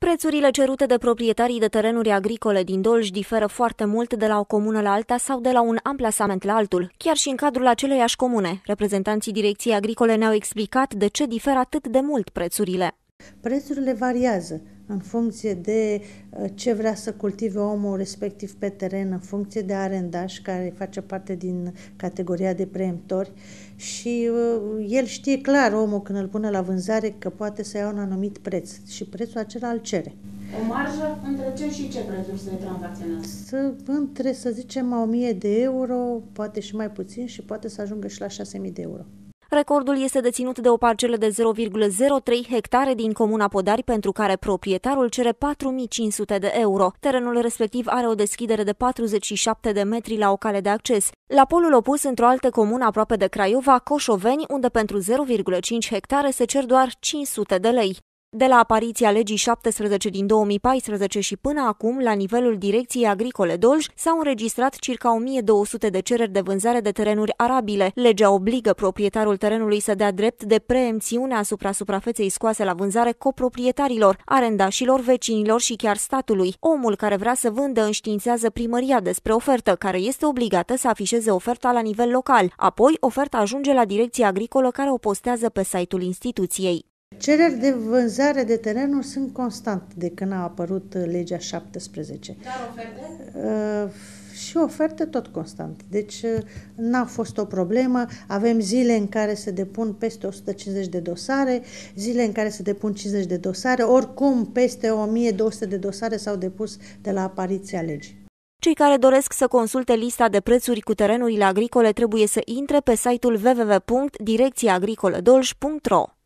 Prețurile cerute de proprietarii de terenuri agricole din Dolj diferă foarte mult de la o comună la alta sau de la un amplasament la altul, chiar și în cadrul aceleiași comune. Reprezentanții Direcției Agricole ne-au explicat de ce diferă atât de mult prețurile. Prețurile variază în funcție de ce vrea să cultive omul respectiv pe teren, în funcție de arendaș, care face parte din categoria de preemptori și el știe clar, omul, când îl pune la vânzare, că poate să ia un anumit preț și prețul acela îl cere. O marjă între ce și ce prețuri se tranzacționează? Între, să zicem, 1000 de euro, poate și mai puțin și poate să ajungă și la 6000 de euro. Recordul este deținut de o parcelă de 0,03 hectare din comuna Podari, pentru care proprietarul cere 4500 de euro. Terenul respectiv are o deschidere de 47 de metri la o cale de acces. La polul opus, într-o altă comună aproape de Craiova, Coșoveni, unde pentru 0,5 hectare se cer doar 500 de lei. De la apariția legii 17 din 2014 și până acum, la nivelul Direcției Agricole Dolj, s-au înregistrat circa 1200 de cereri de vânzare de terenuri arabile. Legea obligă proprietarul terenului să dea drept de preemțiune asupra suprafeței scoase la vânzare coproprietarilor, arendașilor, vecinilor și chiar statului. Omul care vrea să vândă înștiințează primăria despre ofertă, care este obligată să afișeze oferta la nivel local. Apoi, oferta ajunge la Direcția Agricolă, care o postează pe site-ul instituției. Cereri de vânzare de terenuri sunt constant de când a apărut legea 17. Dar oferte? Și oferte tot constant. Deci n-a fost o problemă. Avem zile în care se depun peste 150 de dosare, zile în care se depun 50 de dosare, oricum peste 1200 de dosare s-au depus de la apariția legii. Cei care doresc să consulte lista de prețuri cu terenurile agricole trebuie să intre pe site-ul www.direcțiaagricoledolj.ro.